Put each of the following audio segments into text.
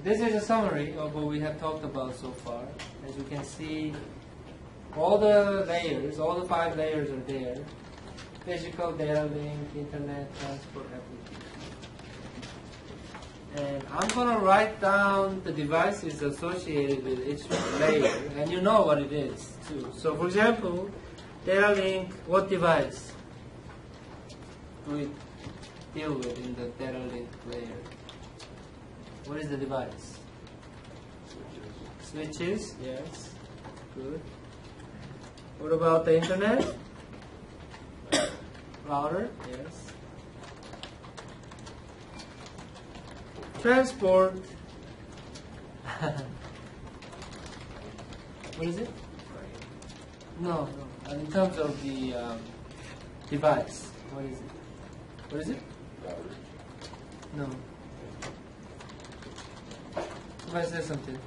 this is a summary of what we have talked about so far. As you can see, all the layers, all the 5 layers are there. Physical, data link, internet, transport, application. And I'm going to write down the devices associated with each layer, and you know what it is too. So for example, data link, what device do we deal with in the data link layer? What is the device? Switches, yes, good. What about the internet? Router, yes. Transport. What is it? No. In terms of the device, what is it? What is it? No. Somebody say something.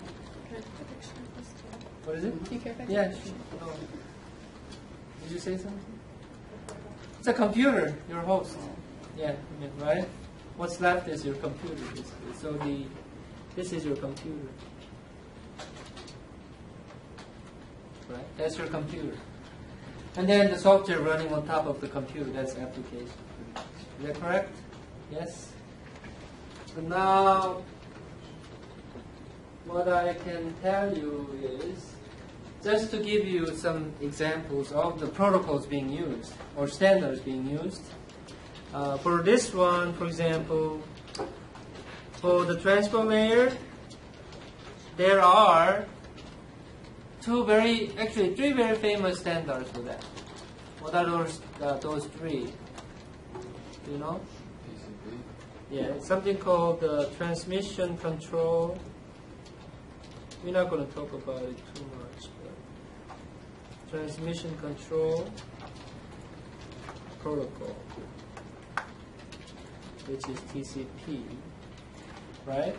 What is it? Yeah. No. Did you say something? It's a computer. Your host. Yeah. Right. What's left is your computer, basically. So this is your computer. Right? That's your computer. And then the software running on top of the computer, that's application. Is that correct? Yes? So now, what I can tell you is, just to give you some examples of the protocols being used, or standards being used. For this one, for example, for the transport layer, there are three very famous standards for that. What are those 3? Do you know? TCP. Yeah, it's something called transmission control. We're not going to talk about it too much, but transmission control protocol, which is TCP, right?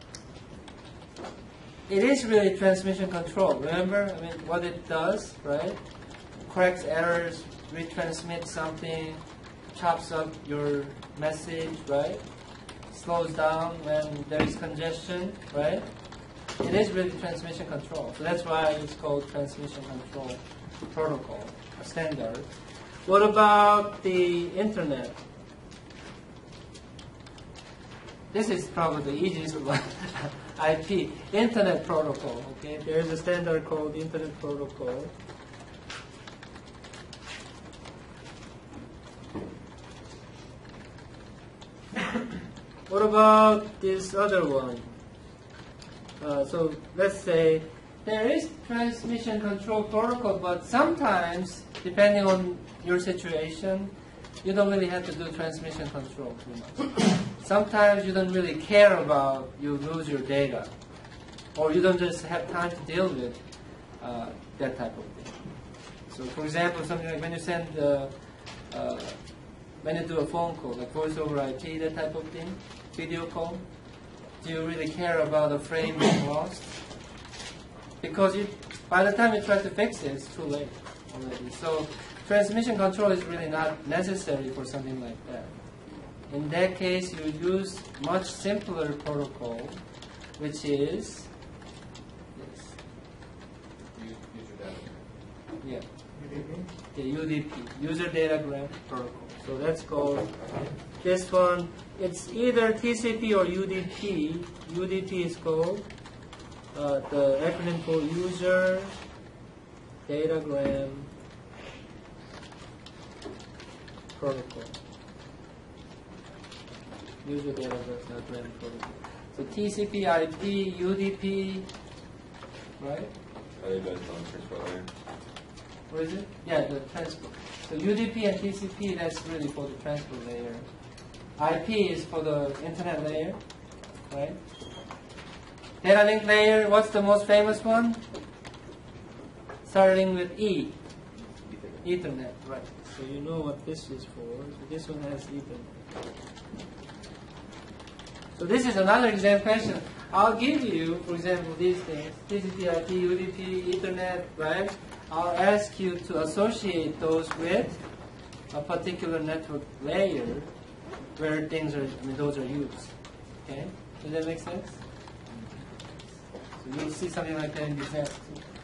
It is really transmission control. Remember, what it does, right? Corrects errors, retransmits something, chops up your message, right? Slows down when there is congestion, right? It is really transmission control. So that's why it's called transmission control protocol, a standard. What about the internet? This is probably the easiest one. IP, Internet Protocol. Okay, there is a standard called Internet Protocol. What about this other one? So let's say there is transmission control protocol, but sometimes, depending on your situation, you don't really have to do transmission control too much. Sometimes you don't really care about you lose your data, or you don't just have time to deal with that type of thing. So, for example, something like when you send, when you do a phone call, like voice over IP, that type of thing, video call, do you really care about a frame being lost? Because by the time you try to fix it, it's too late already. So, transmission control is really not necessary for something like that. In that case, you use much simpler protocol, which is this. Yeah. The UDP, User Datagram Protocol. So that's called this one. It's either TCP or UDP. UDP is called the acronym for User Datagram Protocol. User Datagram Protocol. So TCP, IP, UDP, right? Are they both on transport layer? What is it? Yeah, the transport. So UDP and TCP, that's really for the transport layer. IP is for the internet layer, right? Data link layer, what's the most famous one? Starting with E. Ethernet, right. So you know what this is for. So this one has Ethernet. So this is another exam question. I'll give you, for example, these things, TCP, IP, UDP, Ethernet, right? I'll ask you to associate those with a particular network layer where things are, those are used. Okay? Does that make sense? You'll see something like that in the exam.